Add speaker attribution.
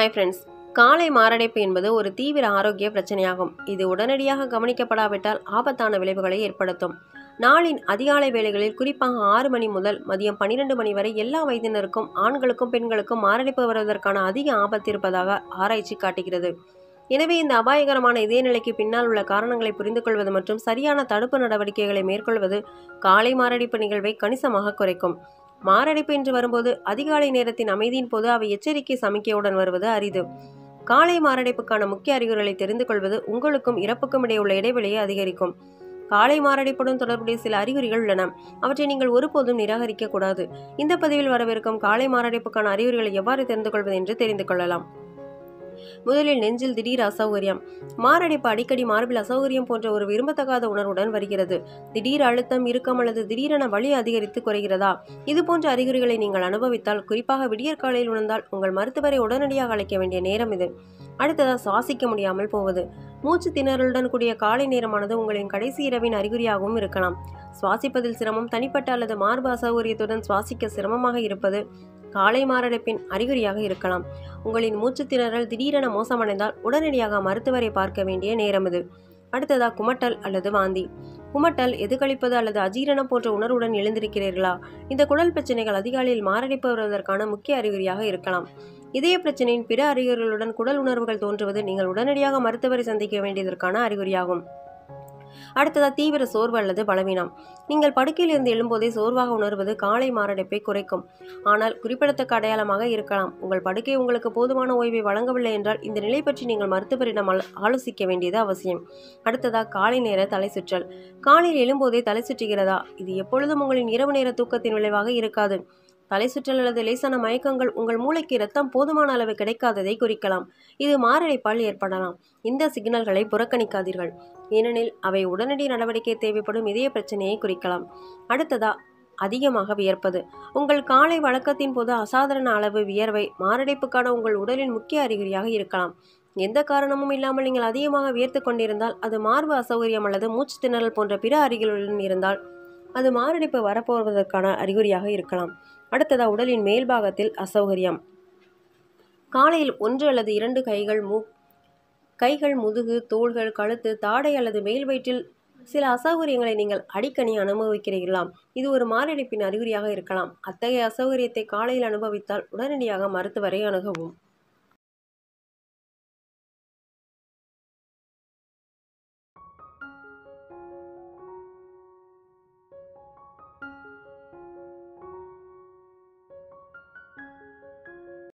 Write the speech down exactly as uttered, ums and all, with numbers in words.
Speaker 1: Hi friends, காலை மாரடைப்பு என்பது ஒரு தீவிர ஆரோக்கிய பிரச்சனையாகும். இது உடனடியாக கவனிக்கப்படாவிட்டால் ஆபத்தான விளைவுகளை ஏற்படுத்தும். நாளின் அதிகாலை வேளைகளில் குறிப்பாக ஆறு மணி முதல் மதியம் பன்னிரண்டு மணி வரை எல்லா வயதினருக்கும் ஆண்களுக்கும் பெண்களுக்கும் மாரடைப்பு வருவதற்கான அதிக ஆபத்து இருப்பதாக ஆராய்ச்சி காட்டுகிறது. எனவே இந்த அபாயகரமான இதய நிலைக்கு பின்னால் உள்ள காரணங்களை புரிந்து கொள்வது மற்றும் சரியான தடுப்பு நடவடிக்கைகளை மேற்கொள்வது காலை மாரடைப்பு நிகழ்வை கணிசமாக குறைக்கும். மாரடைப்பு என்று வரும்போது அதிகாலை நேரத்தின் அமைதியின் போது அவை எச்சரிக்கை சமிக்கையுடன் வருவது அரிது. காலை மாரடைப்புக்கான முக்கிய அறிகுறிகளை தெரிந்து கொள்வது உங்களுக்கும் இறப்புக்கும் இடையே உள்ள இடைவெளியை அதிகரிக்கும். காலை மாரடைப்புடன் தொடர்புடைய சில அறிகுறிகள் உள்ளன. அவற்றை நீங்கள் ஒருபோதும் நிராகரிக்க கூடாது. இந்த பதிவில் வரவிருக்கும் காலை மாரடைப்புக்கான அறிகுறிகளை எவ்வாறு தெரிந்து கொள்வது என்று தெரிந்து கொள்ளலாம். முதலில் நெஞ்சில் திடீர் அசௌகரியம். மாரடைப்பு அடிக்கடி மார்பில் அசௌகரியம் போன்ற ஒரு விரும்பத்தகாத உணர்வுடன் வருகிறது. திடீர் அழுத்தம், இறுக்கம் அல்லது திடீரென வலி அதிகரித்து குறைகிறதா? இது போன்ற அறிகுறிகளை நீங்கள் அனுபவித்தால், குறிப்பாக விடியற்காலையில் உணர்ந்தால் உங்கள் மருத்துவரை உடனடியாக அழைக்க வேண்டிய நேரம் இது. அடுத்ததாக சுவாசிக்க முடியாமல் போவது. மூச்சு திணறலுடன் கூடிய காலை நேரமானது உங்களின் கடைசி இரவின் அறிகுறியாகவும் இருக்கலாம். சுவாசிப்பதில் சிரமம், தனிப்பட்ட அல்லது மார்பு அசௌகரியத்துடன் சுவாசிக்க சிரமமாக இருப்பது காலை மாரடைப்பின் அறிகுறியாக இருக்கலாம். உங்களின் மூச்சு திணறல் திடீரென மோசமடைந்தால் உடனடியாக மருத்துவரை பார்க்க வேண்டிய நேரம் இது. அடுத்ததா குமட்டல் அல்லது வாந்தி. குமட்டல், எதுகளிப்பது அல்லது அஜீரணம் போன்ற உணர்வுடன் எழுந்திருக்கிறீர்களா? இந்த குடல் பிரச்சனைகள் அதிகாலையில் மாரடைப்பு வருவதற்கான முக்கிய அறிகுறியாக இருக்கலாம். இதய பிரச்சனையின் பிற அறிகுறிகளுடன் குடல் உணர்வுகள் தோன்றுவது நீங்கள் உடனடியாக மருத்துவரை சந்திக்க வேண்டியதற்கான அறிகுறியாகும். அடுத்ததா தீவிர சோர்வு அல்லது பலவீனம். நீங்கள் படுக்கையில் இருந்து எழும்போதே சோர்வாக உணர்வது காலை மாரடைப்பை குறைக்கும், ஆனால் குறிப்பிடத்தக்க அடையாளமாக இருக்கலாம். உங்கள் படுக்கை உங்களுக்கு போதுமான ஓய்வை வழங்கவில்லை என்றால் இந்த நிலை பற்றி நீங்கள் மருத்துவரிடம் ஆலோசிக்க வேண்டியது அவசியம். அடுத்ததா காலை நேர தலை சுற்றல். காலையில் எழும்போதே தலை சுற்றுகிறதா? இது எப்பொழுதும் உங்களின் இரவு நேர தூக்கத்தின் விளைவாக இருக்காது. தலை சுற்றல் அல்லது லேசான மயக்கங்கள் உங்கள் மூளைக்கு இரத்தம் போதுமான அளவு கிடைக்காததை குறிக்கலாம். இது மாரடைப்பால் ஏற்படலாம். இந்த சிக்னல்களை புறக்கணிக்காதீர்கள், ஏனெனில் அவை உடனடி நடவடிக்கை தேவைப்படும் இதய பிரச்சனையை குறிக்கலாம். அடுத்ததா அதிகமாக வியர்ப்பது. உங்கள் காலை வழக்கத்தின் போது அசாதாரண அளவு வியர்வை மாரடைப்புக்கான உங்கள் உடலின் முக்கிய அறிகுறியாக இருக்கலாம். எந்த காரணமும் இல்லாமல் நீங்கள் அதிகமாக வியர்த்து கொண்டிருந்தால், அது மார்பு அசௌகரியம் அல்லது மூச்சு திணறல் போன்ற பிற அறிகுறிகளுடன் இருந்தால் அது மாரடைப்பு வரப்போவதற்கான அறிகுறியாக இருக்கலாம். அடுத்ததா உடலின் மேல் பாகத்தில் அசௌகரியம். காலையில் ஒன்று அல்லது இரண்டு கைகள் மூ கைகள் முதுகு, தோள்கள், கழுத்து, தாடை அல்லது மேல் வயிற்றில் சில அசௌகரியங்களை நீங்கள் அடிக்கடி அனுபவிக்கிறீர்களா? இது ஒரு மாரடைப்பின் அறிகுறியாக இருக்கலாம். அத்தகைய அசௌகரியத்தை காலையில் அனுபவித்தால் உடனடியாக மருத்துவரை அணுகவும்.